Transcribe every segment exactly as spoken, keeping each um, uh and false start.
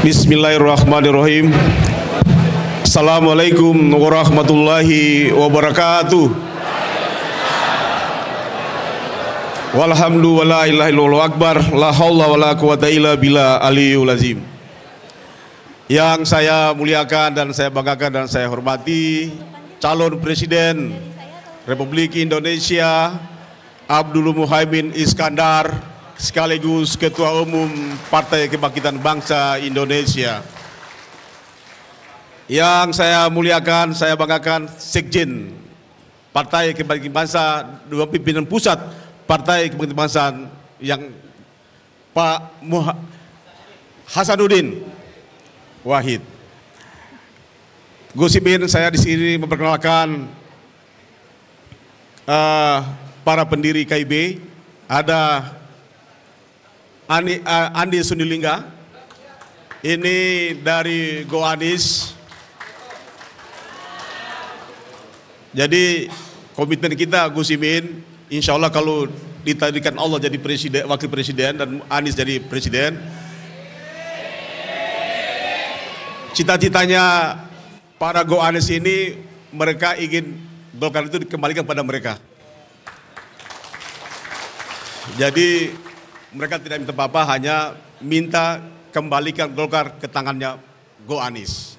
Bismillahirrahmanirrahim. Assalamualaikum warahmatullahi wabarakatuh. Walhamdulillah, la ilaha illallah akbar, la haula wala quwata illa billah aliyul azim. Yang saya muliakan dan saya banggakan dan saya hormati calon presiden Republik Indonesia Abdul Muhaimin Iskandar, sekaligus Ketua Umum Partai Kebangkitan Bangsa Indonesia. Yang saya muliakan, saya banggakan Sekjen Partai Kebangkitan Bangsa, dua pimpinan pusat Partai Kebangkitan Bangsa yang Pak Muha Hasanuddin Wahid. Gus Imin, saya di sini memperkenalkan uh, para pendiri K I B. Ada Andi, uh, Andi Sundilingga, ini dari Goanis. Jadi komitmen kita Gus Imin, insya Allah kalau ditakdirkan Allah jadi presiden, wakil presiden dan Anies jadi presiden, cita-citanya para Goanis ini, mereka ingin Golkar itu dikembalikan pada mereka. Jadi mereka tidak minta apa-apa, hanya minta kembalikan Golkar ke tangannya Goanis.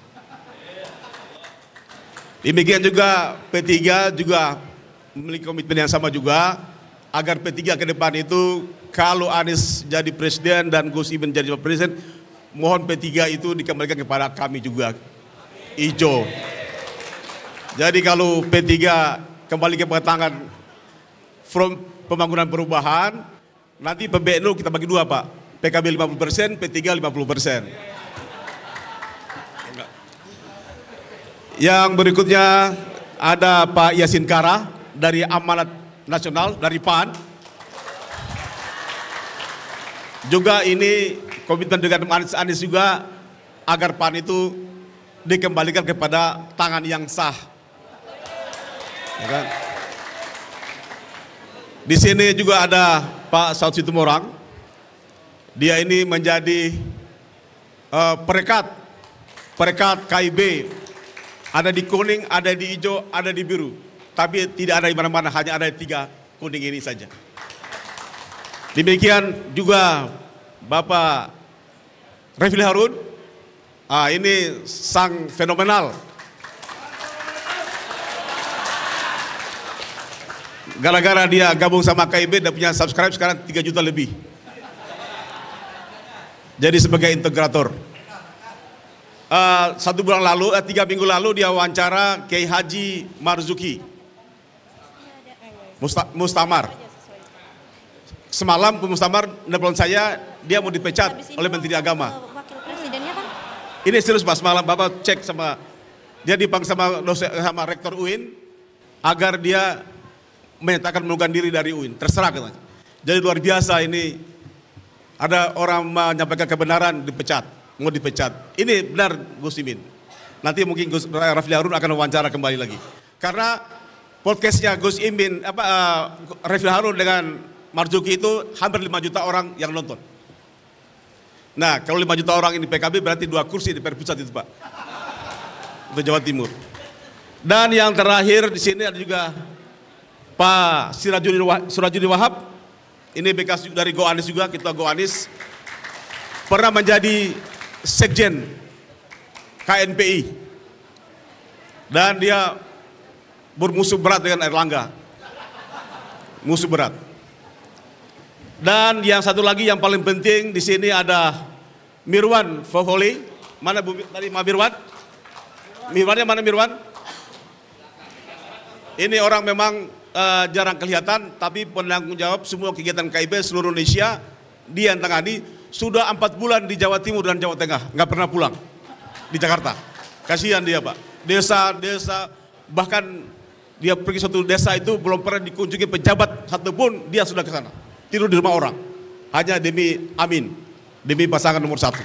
Demikian juga P tiga juga memiliki komitmen yang sama juga, agar P tiga ke depan itu kalau Anies jadi presiden dan Gus Imin jadi presiden, mohon P tiga itu dikembalikan kepada kami juga, hijau. Jadi kalau P tiga kembali ke tangan Front Pembangunan Perubahan, nanti P B N U kita bagi dua, Pak. P K B lima puluh persen, P tiga lima puluh persen. Yang berikutnya ada Pak Yasin Kara dari Amanat Nasional, dari P A N. Juga ini komitmen dengan Anies, Anies juga agar P A N itu dikembalikan kepada tangan yang sah. Ya kan? Di sini juga ada Pak Saud Situmorang. Dia ini menjadi uh, perekat perekat K I B. Ada di kuning, ada di hijau, ada di biru. Tapi tidak ada di mana-mana, hanya ada di tiga kuning ini saja. Demikian juga Bapak Refli Harun. Ah, ini sang fenomenal. Gara-gara dia gabung sama K I B, dia punya subscribe sekarang tiga juta lebih. Jadi sebagai integrator. Uh, satu bulan lalu, uh, tiga minggu lalu dia wawancara Kiai Haji Marzuki Musta, Mustamar. Semalam ke Mustamar nelfon saya, dia mau dipecat oleh Menteri Agama. Wakil presidennya kan? Ini serius Pak, semalam Bapak cek sama dia, dipanggil sama dosen, sama rektor U I N agar dia menyatakan mengundurkan diri dari U I N. Terserah katanya. Jadi luar biasa ini, ada orang menyampaikan kebenaran dipecat, mau dipecat. Ini benar Gus Imin. Nanti mungkin Gus Refli Harun akan wawancara kembali lagi. Karena podcastnya Gus Imin, apa uh, Refli Harun dengan Marzuki itu hampir lima juta orang yang nonton. Nah, kalau lima juta orang ini P K B berarti dua kursi di Perpusat itu, Pak. Untuk Jawa Timur. Dan yang terakhir di sini ada juga Pak Sirajuddin Wahab. Ini bekas dari Goanis juga, kita Goanis. Pernah menjadi Sekjen K N P I. Dan dia bermusuh berat dengan Erlangga. Musuh berat. Dan yang satu lagi yang paling penting di sini ada Mirwan Fofoli. Mana Bu tadi Ma Mirwan? Mirwannya mana Mirwan? Ini orang memang uh, jarang kelihatan, tapi penanggung jawab semua kegiatan K I B seluruh Indonesia. Dia yang tangani, sudah empat bulan di Jawa Timur dan Jawa Tengah, nggak pernah pulang di Jakarta. Kasihan dia, Pak. Desa-desa, bahkan dia pergi suatu desa itu belum pernah dikunjungi pejabat satupun, dia sudah ke sana. Tidur di rumah orang, hanya demi Amin, demi pasangan nomor satu.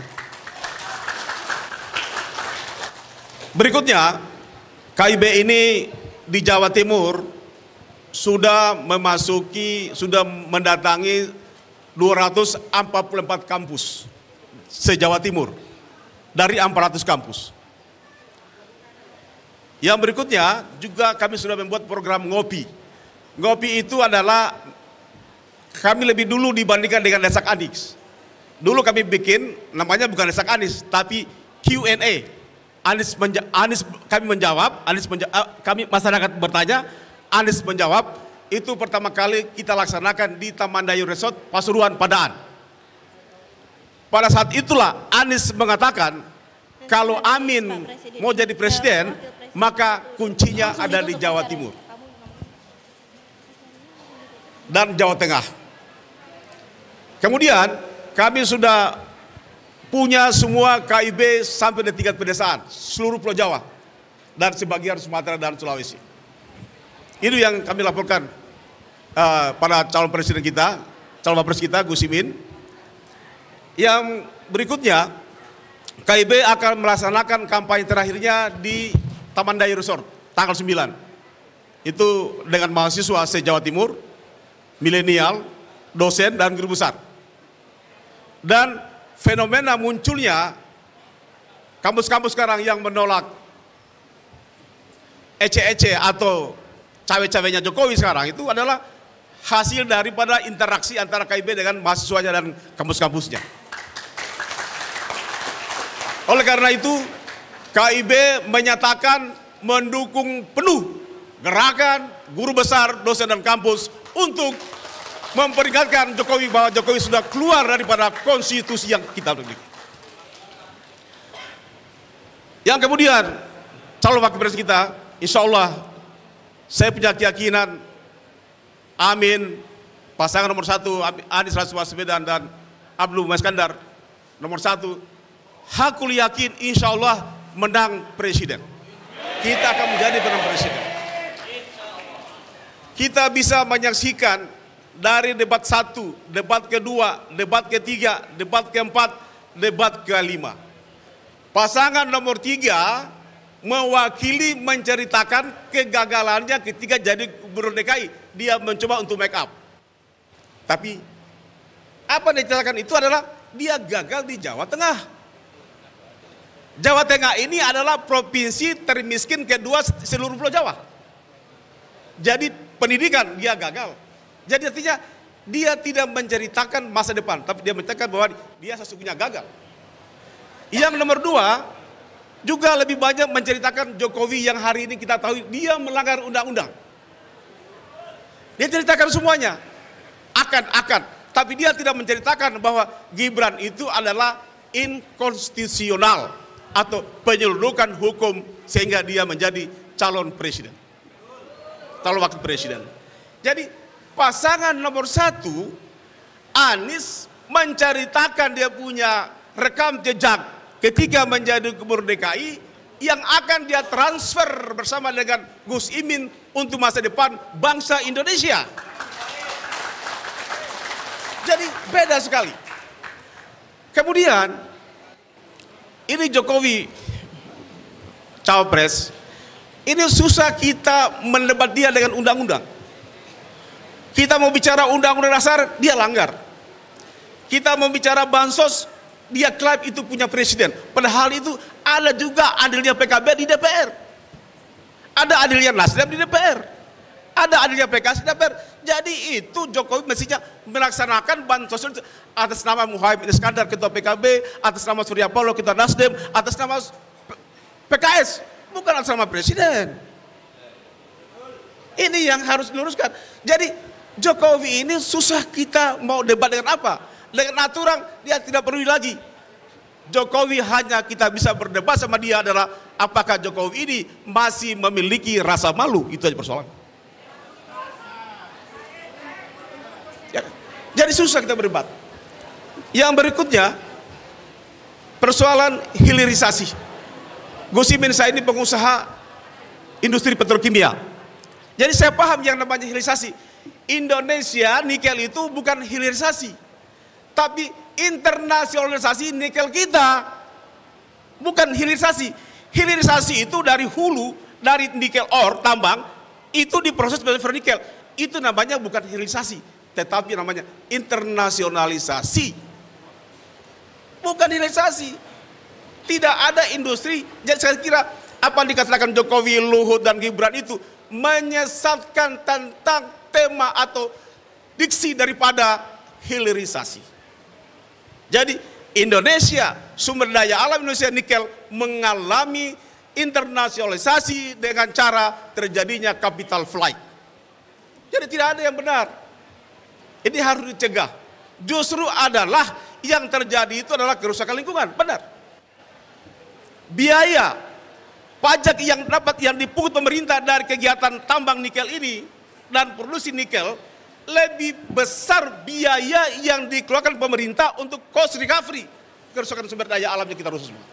Berikutnya, K I B ini di Jawa Timur sudah memasuki, sudah mendatangi dua ratus empat puluh empat kampus se-Jawa Timur. dari empat ratus kampus. Yang berikutnya juga kami sudah membuat program ngopi. Ngopi itu adalah kami lebih dulu dibandingkan dengan Desak Anies. Dulu kami bikin namanya bukan Desak Anies, tapi Q and A. Anies, menja Anies kami menjawab, Anies menja kami masyarakat bertanya, Anies menjawab. Itu pertama kali kita laksanakan di Tamandayu Resort Pasuruan Padaan. Pada saat itulah Anies mengatakan kalau Amin mau jadi presiden, maka kuncinya ada di Jawa Timur dan Jawa Tengah. Kemudian kami sudah punya semua K I B sampai di tingkat pedesaan, seluruh Pulau Jawa dan sebagian Sumatera dan Sulawesi. Itu yang kami laporkan uh, pada calon presiden kita, calon wapres kita Gus Imin. Yang berikutnya, K I B akan melaksanakan kampanye terakhirnya di Tamandayu Resort tanggal sembilan. Itu dengan mahasiswa se-Jawa Timur, milenial, dosen dan guru besar. Dan fenomena munculnya kampus-kampus sekarang yang menolak ece-ece atau cawe-cawenya Jokowi sekarang itu adalah hasil daripada interaksi antara K I B dengan mahasiswanya dan kampus-kampusnya. Oleh karena itu, K I B menyatakan mendukung penuh gerakan guru besar, dosen dan kampus untuk memperingatkan Jokowi bahwa Jokowi sudah keluar daripada konstitusi yang kita miliki. Yang kemudian, calon wakil presiden kita, insya Allah saya punya keyakinan Amin, pasangan nomor satu Anies Rashid Baswedan dan Abdul Muhaimin Iskandar nomor satu, aku yakin insya Allah menang presiden. Kita akan menjadi menang presiden. Kita bisa menyaksikan dari debat satu, debat kedua, debat ketiga, debat keempat, debat kelima. Pasangan nomor tiga mewakili menceritakan kegagalannya ketika jadi gubernur D K I. Dia mencoba untuk make up. Tapi apa yang diceritakan itu adalah dia gagal di Jawa Tengah. Jawa Tengah ini adalah provinsi termiskin kedua seluruh Pulau Jawa. Jadi pendidikan dia gagal. Jadi artinya dia tidak menceritakan masa depan, tapi dia menceritakan bahwa dia sesungguhnya gagal. Yang nomor dua, juga lebih banyak menceritakan Jokowi yang hari ini kita tahu dia melanggar undang-undang. Dia ceritakan semuanya, akan-akan, tapi dia tidak menceritakan bahwa Gibran itu adalah inkonstitusional atau penyeludukan hukum sehingga dia menjadi calon presiden, calon wakil presiden. Jadi pasangan nomor satu, Anies menceritakan dia punya rekam jejak ketika menjadi gubernur D K I yang akan dia transfer bersama dengan Gus Imin untuk masa depan bangsa Indonesia. Jadi beda sekali. Kemudian ini Jokowi cawapres, ini susah kita mendebat dia dengan undang-undang. Kita mau bicara undang-undang dasar, dia langgar. Kita mau bicara bansos, dia klaim itu punya presiden. Padahal itu ada juga adilnya P K B di D P R. Ada adilnya Nasdem di D P R. Ada adilnya P K S di D P R. Jadi itu Jokowi mestinya melaksanakan bansos atas nama Muhaimin Iskandar ketua P K B, atas nama Surya Paloh ketua Nasdem, atas nama P K S, bukan atas nama presiden. Ini yang harus diluruskan. Jadi Jokowi ini susah kita mau debat dengan apa? Dengan aturan dia tidak perlu lagi. Jokowi hanya kita bisa berdebat sama dia adalah apakah Jokowi ini masih memiliki rasa malu, itu aja persoalan. Ya. Jadi susah kita berdebat. Yang berikutnya persoalan hilirisasi. Gus Imin saya ini pengusaha industri petrokimia. Jadi saya paham yang namanya hilirisasi. Indonesia nikel itu bukan hilirisasi, tapi internasionalisasi nikel kita, bukan hilirisasi. Hilirisasi itu dari hulu, dari nikel ore tambang itu diproses menjadi nikel. Itu namanya bukan hilirisasi, tetapi namanya internasionalisasi, bukan hilirisasi. Tidak ada industri. Jadi saya kira apa yang dikatakan Jokowi, Luhut, dan Gibran itu menyesatkan tentang tema atau diksi daripada hilirisasi. Jadi Indonesia, sumber daya alam Indonesia nikel mengalami internasionalisasi dengan cara terjadinya capital flight. Jadi tidak ada yang benar. Ini harus dicegah. Justru adalah yang terjadi itu adalah kerusakan lingkungan. Benar. Biaya pajak yang dapat yang dipungut pemerintah dari kegiatan tambang nikel ini dan produksi nikel lebih besar biaya yang dikeluarkan pemerintah untuk cost recovery kerusakan sumber daya alamnya kita rusak semua.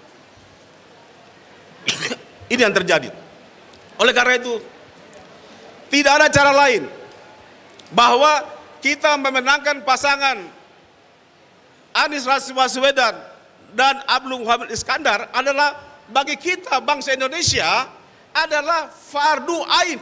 Ini yang terjadi. Oleh karena itu tidak ada cara lain bahwa kita memenangkan pasangan Anies Rashid Baswedan dan Abdul Muhammad Iskandar adalah bagi kita bangsa Indonesia adalah fardu ain.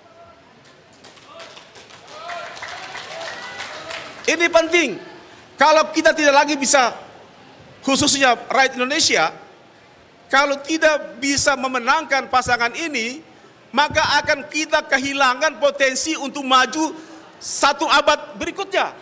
Ini penting. Kalau kita tidak lagi bisa, khususnya rakyat Indonesia, kalau tidak bisa memenangkan pasangan ini, maka akan kita kehilangan potensi untuk maju satu abad berikutnya.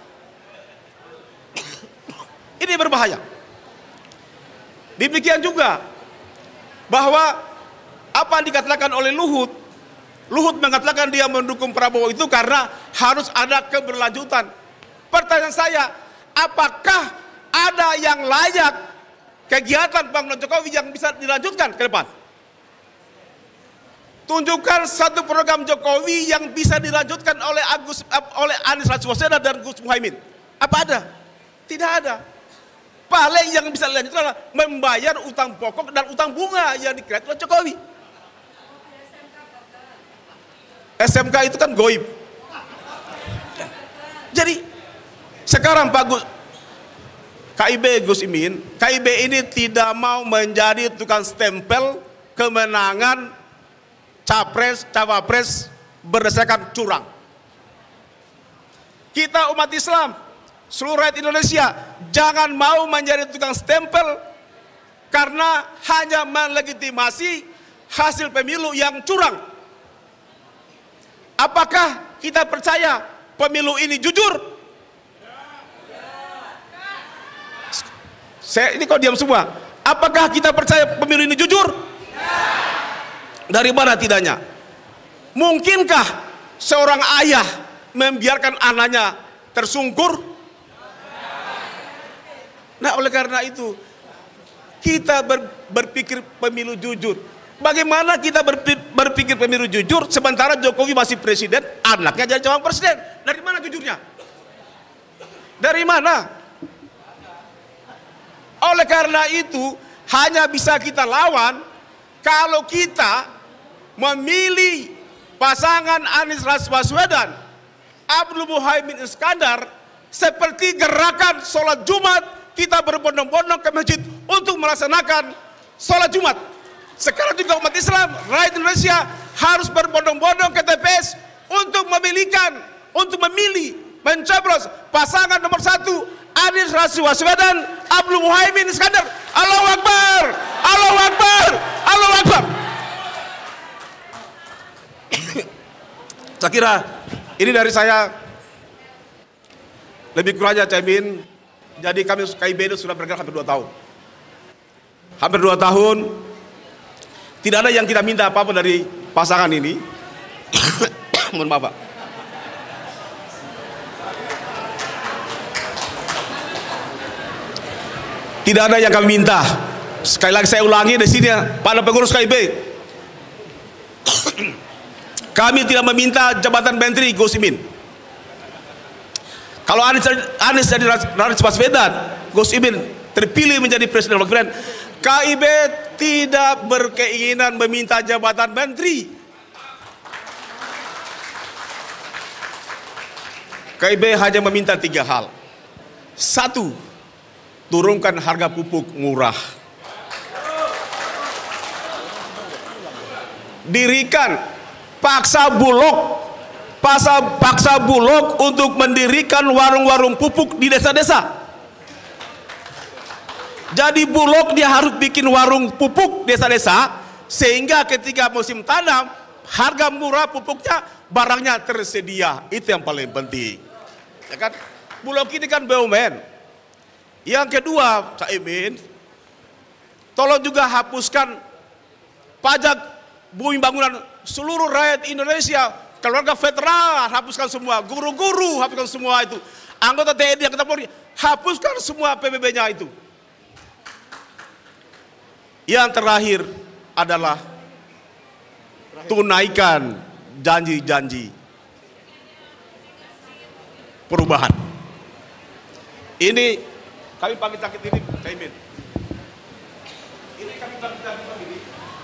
Ini berbahaya. Demikian juga bahwa apa yang dikatakan oleh Luhut, Luhut mengatakan dia mendukung Prabowo itu karena harus ada keberlanjutan. Pertanyaan saya, apakah ada yang layak kegiatan Bang Jokowi yang bisa dilanjutkan ke depan? Tunjukkan satu program Jokowi yang bisa dilanjutkan oleh Agus, oleh Anies Rashid Baswedan dan Gus Muhaimin. Apa ada? Tidak ada. Paling yang bisa dilanjutkan adalah membayar utang pokok dan utang bunga yang dikredit oleh Jokowi. S M K itu kan goib. Jadi sekarang Pak Gus, K I B Gus Imin, K I B ini tidak mau menjadi tukang stempel kemenangan capres, cawapres berdasarkan curang. Kita umat Islam, seluruh rakyat Indonesia, jangan mau menjadi tukang stempel karena hanya melegitimasi hasil pemilu yang curang. Apakah kita percaya pemilu ini jujur? Saya ini kok diam semua. Apakah kita percaya pemilu ini jujur? Dari mana tidaknya? Mungkinkah seorang ayah membiarkan anaknya tersungkur? Nah, oleh karena itu kita ber, berpikir pemilu jujur. Bagaimana kita berpikir pemilu jujur sementara Jokowi masih presiden, anaknya jadi calon presiden? Dari mana jujurnya? Dari mana? Oleh karena itu hanya bisa kita lawan kalau kita memilih pasangan Anies Rashid Baswedan, Abdul Muhaimin Iskandar seperti gerakan sholat Jumat kita berbondong-bondong ke masjid untuk melaksanakan sholat Jumat. Sekarang juga umat Islam, rakyat Indonesia harus berbondong-bondong ke T P S untuk memilihkan, untuk memilih, mencoblos pasangan nomor satu Anies Rashid Baswedan, Abdul Muhaimin Iskandar. Allahu Akbar, Allahu Akbar, Allahu Akbar. Saya kira ini dari saya, lebih kurangnya Caimin. Jadi kami K I B itu sudah bergerak hampir dua tahun. Hampir dua tahun. Tidak ada yang kita minta apa-apa dari pasangan ini. Mohon maaf Pak. Tidak ada yang kami minta. Sekali lagi saya ulangi di sini pada pengurus K I B. Kami tidak meminta jabatan menteri Gus Imin. Kalau Anies Anies jadi Rashid Baswedan, Gus Imin terpilih menjadi presiden wakil presiden, K I B tidak berkeinginan meminta jabatan menteri. K I B hanya meminta tiga hal. Satu, turunkan harga pupuk murah. Dirikan paksa Bulog, paksa, paksa Bulog untuk mendirikan warung-warung pupuk di desa-desa. Jadi Bulog dia harus bikin warung pupuk desa-desa, sehingga ketika musim tanam harga murah pupuknya, barangnya tersedia. Itu yang paling penting, ya kan? Bulog ini kan B U M N. Yang kedua, Cak Imin, tolong juga hapuskan pajak bumi bangunan seluruh rakyat Indonesia, keluarga veteran, hapuskan semua, guru-guru hapuskan semua itu, anggota T N I, anggota Polri, hapuskan semua P B B-nya itu. Yang terakhir adalah tunaikan janji-janji perubahan. Ini kami pagi sakit ini, Cak Imin. Ini kami pagi sakit ini.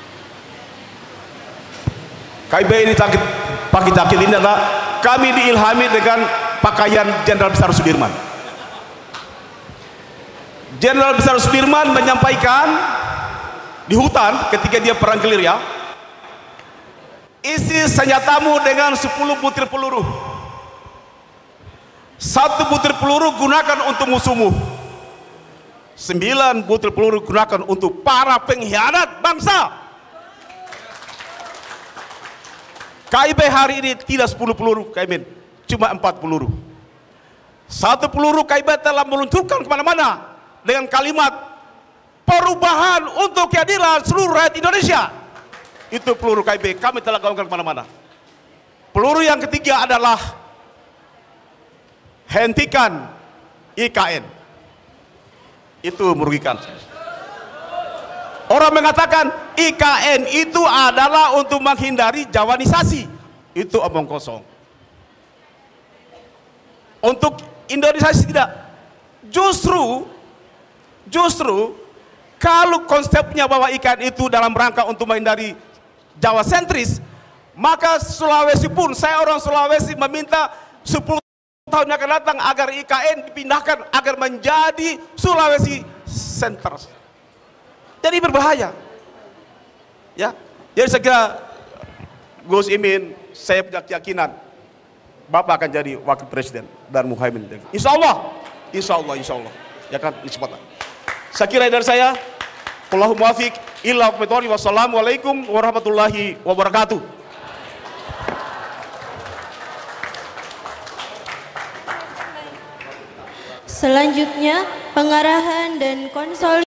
K I B ini sakit, pagi sakit ini adalah kami diilhami dengan pakaian Jenderal Besar Sudirman. Jenderal Besar Sudirman menyampaikan di hutan ketika dia perang gerilya, isi senjatamu dengan sepuluh butir peluru. Satu butir peluru gunakan untuk musuhmu, sembilan butir peluru gunakan untuk para pengkhianat bangsa. K I B hari ini tidak sepuluh peluru, K I B, cuma empat peluru. Satu peluru K I B telah meluncurkan kemana-mana dengan kalimat perubahan untuk keadilan seluruh rakyat Indonesia. Itu peluru K I B, kami telah gaungkan kemana-mana. Peluru yang ketiga adalah hentikan I K N. Itu merugikan. Orang mengatakan I K N itu adalah untuk menghindari Jawanisasi. Itu omong kosong. Untuk Indonesia tidak. Justru, justru kalau konsepnya bahwa I K N itu dalam rangka untuk menghindari Jawa sentris, maka Sulawesi pun, saya orang Sulawesi meminta sepuluh tahun yang akan datang agar I K N dipindahkan agar menjadi Sulawesi Center. Jadi berbahaya, ya. Jadi saya kira Gus Imin, saya punya keyakinan Bapak akan jadi wakil presiden dan Muhaimin. Insya Allah, Insya Allah, Insya Allah, ya kan, insya-Allah. Saya kira dari saya, Allahu muwafiq illa billahi, wassalamualaikum warahmatullahi wabarakatuh. Selanjutnya pengarahan dan konsolidasi